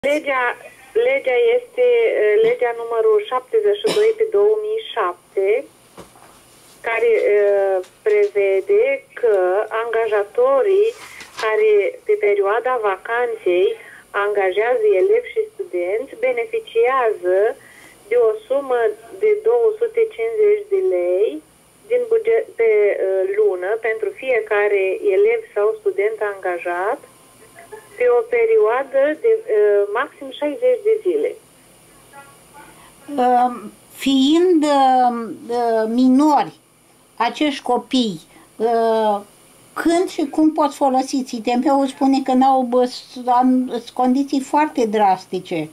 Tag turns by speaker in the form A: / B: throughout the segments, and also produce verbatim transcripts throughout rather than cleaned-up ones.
A: Legea, legea este legea numărul șaptezeci și doi pe două mii șapte, care uh, prevede că angajatorii care pe perioada vacanței angajează elevi și studenți beneficiază de o sumă de două sute cincizeci de lei din buget pe uh, lună pentru fiecare elev sau student angajat pe o perioadă de uh, maxim șaizeci de zile.
B: Uh, fiind uh, uh, minori acești copii, uh, când și cum pot folosi? I T M-ul spune că n-au condiții foarte drastice.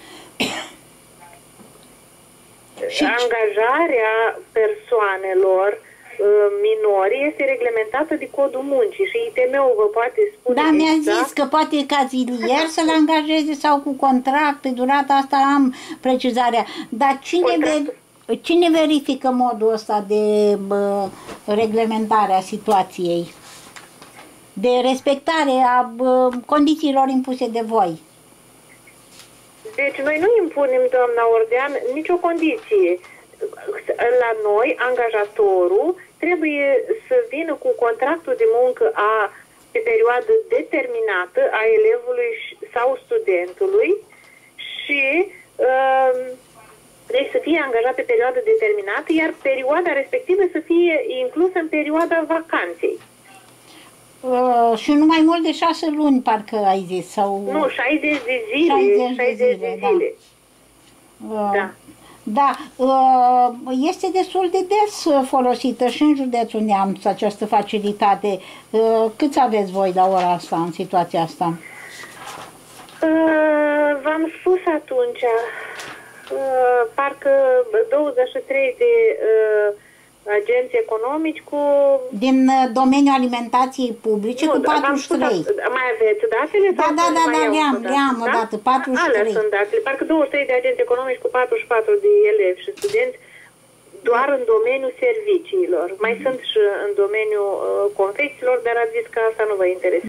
A: Și angajarea persoanelor minori este reglementată de codul muncii și I T M-ul vă poate spune.
B: Da, mi-a
A: exact
B: zis că poate ca zilier să-l angajeze sau cu contract, pe durata asta am precizarea. Dar cine, ve cine verifică modul ăsta de bă, reglementare a situației? De respectare a bă, condițiilor impuse de voi?
A: Deci noi nu impunem, doamna Ordean, nicio condiție. La noi, angajatorul trebuie să vină cu contractul de muncă a, pe perioadă determinată a elevului sau studentului și uh, deci să fie angajat pe perioadă determinată, iar perioada respectivă să fie inclusă în perioada vacanței.
B: Uh, și nu mai mult de șase luni, parcă ai zis, sau...
A: Nu, șaizeci de zile.
B: șaizeci de zile, de zile. Da. Uh,
A: da.
B: Da, este destul de des folosită și în județul Neamț această facilitate. Câți aveți voi la ora asta, în situația asta?
A: V-am spus atunci, parcă douăzeci și trei de agenți economici cu...
B: Din domeniul alimentației publice, nu, cu patruzeci și trei.
A: Mai aveți datele?
B: Da, da, da, da, le-am, le-am odată, patruzeci și trei.
A: Alea sunt datele, parcă douăzeci și trei de agenți economici cu patruzeci și patru de elevi și studenți doar în domeniul serviciilor. Mai sunt și în domeniul uh, confecțiilor, dar ați zis că asta nu vă interesează.